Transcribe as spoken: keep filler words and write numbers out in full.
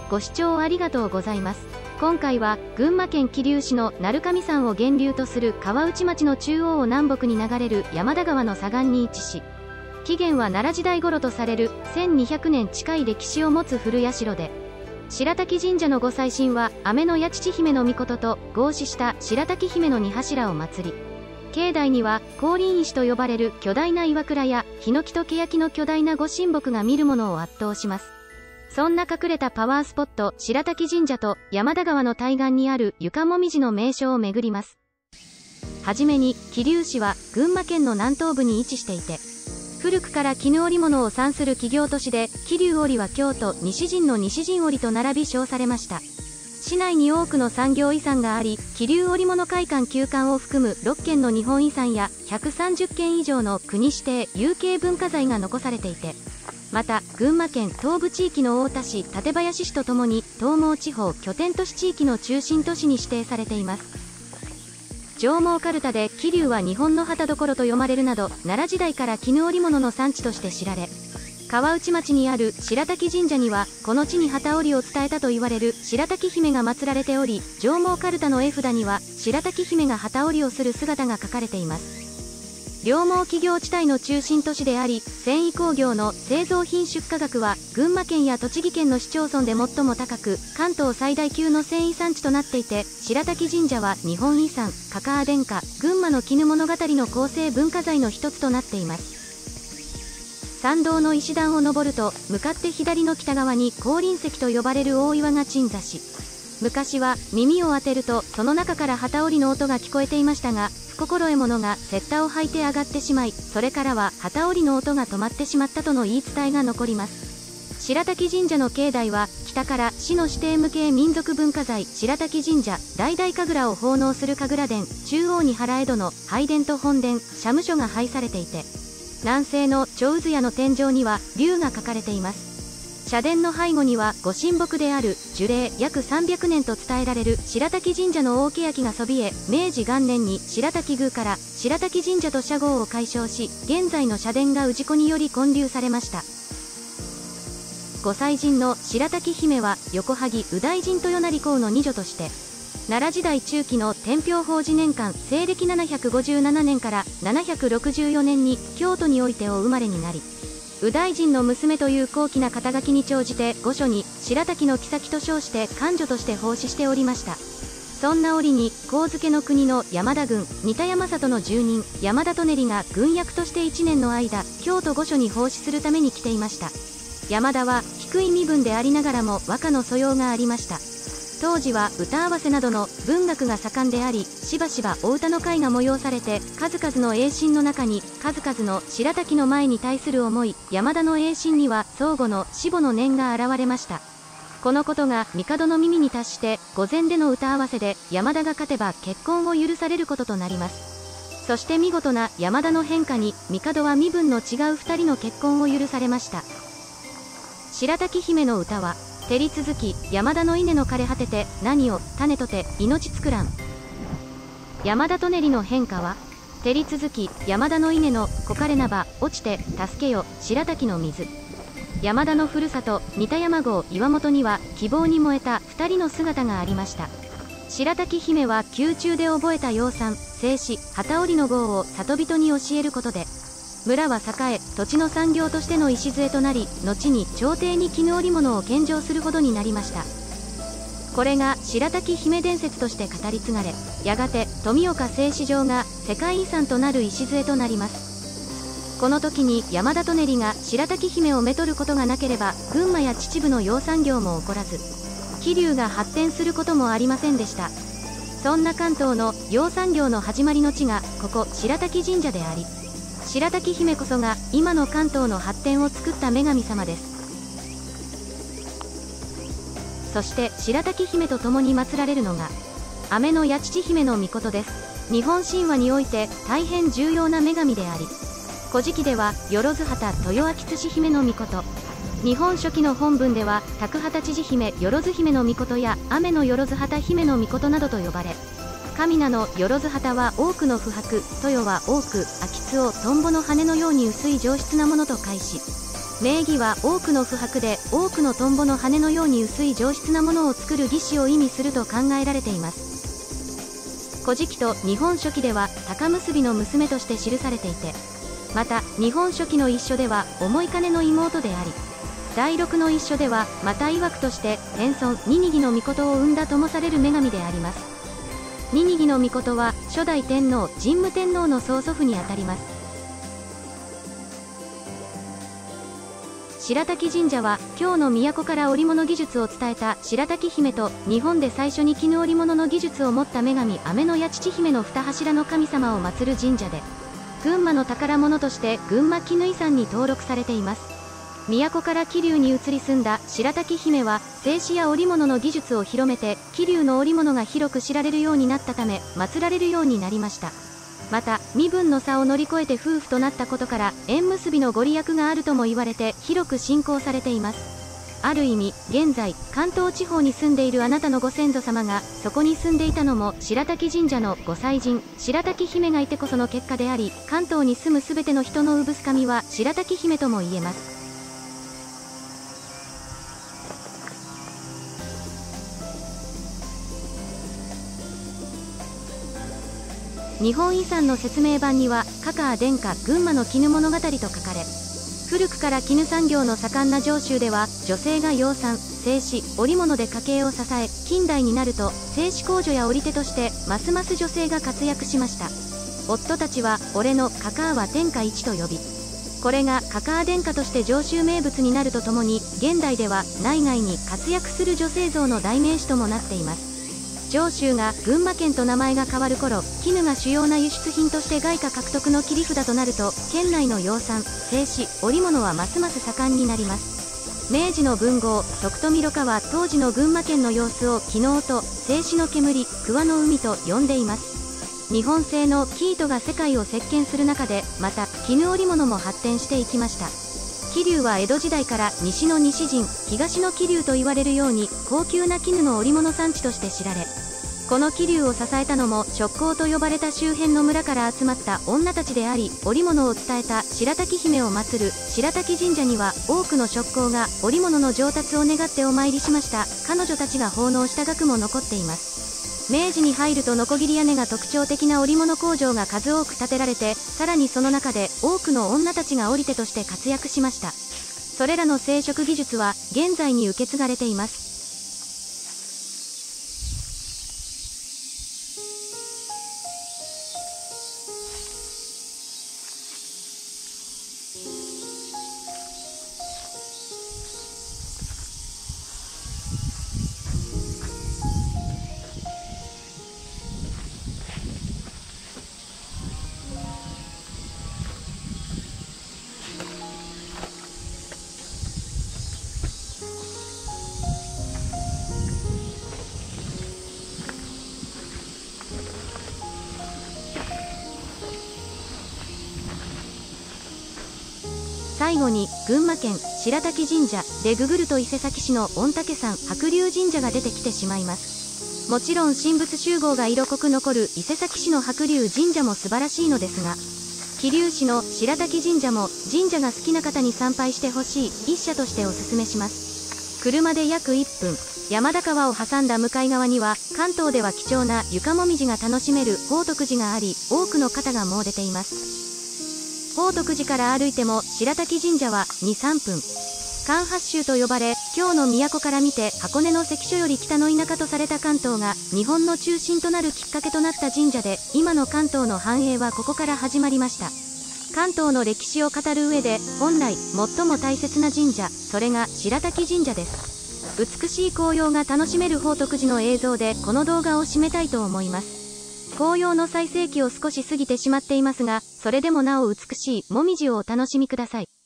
ご視聴ありがとうございます。今回は群馬県桐生市の鳴神山を源流とする川内町の中央を南北に流れる山田川の左岸に位置し、起源は奈良時代頃とされるせんにひゃくねん近い歴史を持つ古社で、白滝神社のご祭神は雨の矢乳姫の命と合祀した白滝姫の二柱を祀り、境内には光輪石と呼ばれる巨大な岩倉やヒノキとケヤキの巨大なご神木が見るものを圧倒します。そんな隠れたパワースポット白滝神社と山田川の対岸にある床もみじの名所を巡ります。はじめに桐生市は群馬県の南東部に位置していて、古くから絹織物を産する企業都市で、桐生織は京都西陣の西陣織と並び称されました。市内に多くの産業遺産があり、桐生織物会館旧館を含むろっけんの日本遺産やひゃくさんじゅっけん以上の国指定有形文化財が残されていて、また群馬県東部地域の太田市、館林市とともに東毛地方拠点都市地域の中心都市に指定されています。上毛かるたで桐生は日本の旗所と読まれるなど、奈良時代から絹織物の産地として知られ、川内町にある白滝神社にはこの地に機織りを伝えたと言われる白滝姫が祀られており、上毛かるたの絵札には白滝姫が機織りをする姿が描かれています。両毛企業地帯の中心都市であり、繊維工業の製造品出荷額は群馬県や栃木県の市町村で最も高く、関東最大級の繊維産地となっていて、白滝神社は日本遺産かかあ殿下群馬の絹物語の構成文化財の一つとなっています。参道の石段を登ると、向かって左の北側に光輪石と呼ばれる大岩が鎮座し、昔は耳を当てるとその中から機織りの音が聞こえていましたが、不心得者が雪駄を履いて上がってしまい、それからは機織りの音が止まってしまったとの言い伝えが残ります。白滝神社の境内は北から市の指定無形民族文化財白滝神社大々神楽を奉納する神楽殿、中央に原江戸の拝殿と本殿、社務所が配されていて、南西の長渦屋の天井には龍が描かれています。社殿の背後にはご神木である樹齢約さんびゃくねんと伝えられる白滝神社の大欅がそびえ、明治元年に白滝宮から白滝神社と社号を改称し、現在の社殿が氏子により建立されました。ご祭神の白滝姫は横萩右大神豊成公の二女として、奈良時代中期の天平法治年間西暦ななひゃくごじゅうななねんからななひゃくろくじゅうよねんに京都においてお生まれになり、右大臣の娘という高貴な肩書きに乗じて御所に白滝の后と称して官女として奉仕しておりました。そんな折に上野の国の山田郡仁田山里の住人山田利練が軍役としていちねんの間、京都御所に奉仕するために来ていました。山田は低い身分でありながらも和歌の素養がありました。当時は歌合わせなどの文学が盛んであり、しばしばお歌の会が催されて、数々の栄心の中に数々の白滝の前に対する思い、山田の栄心には相互の死母の念が現れました。このことが帝の耳に達して、御前での歌合わせで山田が勝てば結婚を許されることとなります。そして見事な山田の変化に帝は身分の違う二人の結婚を許されました。白滝姫の歌は照り続き山田の稲の枯れ果てて何を種とて命作らん。山田利練の変化は照り続き山田の稲の枯かれなば落ちて助けよ白滝の水。山田のふるさと仁田山郷岩本には希望に燃えたふたりの姿がありました。白滝姫は宮中で覚えた養蚕製糸機織りの号を里人に教えることで、村は栄え土地の産業としての礎となり、後に朝廷に絹織物を献上するほどになりました。これが白滝姫伝説として語り継がれ、やがて富岡製糸場が世界遺産となる礎となります。この時に山田利練が白滝姫をめとることがなければ、群馬や秩父の養蚕業も起こらず、桐生が発展することもありませんでした。そんな関東の養蚕業の始まりの地がここ白滝神社であり、白滝姫こそが今の関東の発展を作った女神様です。そして白滝姫と共に祀られるのが雨の矢乳姫の命です。日本神話において大変重要な女神であり、古事記ではよろず旗豊明津姫の命、日本書紀の本文では高畑知事姫よろず姫の命や雨のよろず旗姫の命などと呼ばれ、神名のよろず旗は多くの不白、豊は多く、秋津をトンボの羽のように薄い上質なものと解し、 名義は多くの琥珀で多くのトンボの羽のように薄い上質なものを作る義士を意味すると考えられています。古事記と日本書紀では鷹結の娘として記されていて、また日本書紀の一書では重い金の妹であり、第六の一書ではまた曰くとして天孫ニニギの命を生んだともされる女神であります。ニニギの命は初代天皇神武天皇の曽祖父にあたります。白滝神社は京の都から織物技術を伝えた白滝姫と日本で最初に絹織物の技術を持った女神雨の矢父姫の二柱の神様を祀る神社で、群馬の宝物として群馬絹遺産に登録されています。都から桐生に移り住んだ白滝姫は製糸や織物の技術を広めて桐生の織物が広く知られるようになったため祀られるようになりました。また身分の差を乗り越えて夫婦となったことから縁結びのご利益があるとも言われて広く信仰されています。ある意味現在関東地方に住んでいるあなたのご先祖様がそこに住んでいたのも白滝神社のご祭神白滝姫がいてこその結果であり、関東に住むすべての人の産神は白滝姫とも言えます。日本遺産の説明版には加賀殿下群馬の絹物語と書かれ、古くから絹産業の盛んな上州では女性が養蚕製糸織物で家計を支え、近代になると製糸工女や織手としてますます女性が活躍しました。夫たちは俺の加賀は天下一と呼び、これが加賀殿下として上州名物になるとともに現代では内外に活躍する女性像の代名詞ともなっています。上州が群馬県と名前が変わる頃、絹が主要な輸出品として外貨獲得の切り札となると県内の養蚕製糸織物はますます盛んになります。明治の文豪徳富蘆花は当時の群馬県の様子を絹音製糸の煙桑の海と呼んでいます。日本製の生糸が世界を席巻する中でまた絹織物も発展していきました。桐生は江戸時代から西の西陣東の桐生と言われるように高級な絹の織物産地として知られ、この桐生を支えたのも職工と呼ばれた周辺の村から集まった女たちであり、織物を伝えた白滝姫を祀る白滝神社には多くの職工が織物の上達を願ってお参りしました。彼女たちが奉納した額も残っています。明治に入るとノコギリ屋根が特徴的な織物工場が数多く建てられて、さらにその中で多くの女たちが織手として活躍しました。それらの製織技術は現在に受け継がれています。最後に群馬県白滝神社でググると伊勢崎市の御嶽山白龍神社が出てきてしまいます。もちろん神仏集合が色濃く残る伊勢崎市の白龍神社も素晴らしいのですが、桐生市の白滝神社も神社が好きな方に参拝してほしい一社としておすすめします。車で約いっぷん、山田川を挟んだ向かい側には関東では貴重な床もみじが楽しめる宝徳寺があり、多くの方が詣でています。宝徳寺から歩いても白滝神社はに、さんぷん。関八州と呼ばれ、京の都から見て箱根の関所より北の田舎とされた関東が日本の中心となるきっかけとなった神社で、今の関東の繁栄はここから始まりました。関東の歴史を語る上で本来最も大切な神社、それが白滝神社です。美しい紅葉が楽しめる宝徳寺の映像でこの動画を締めたいと思います。紅葉の最盛期を少し過ぎてしまっていますが、それでもなお美しいもみじをお楽しみください。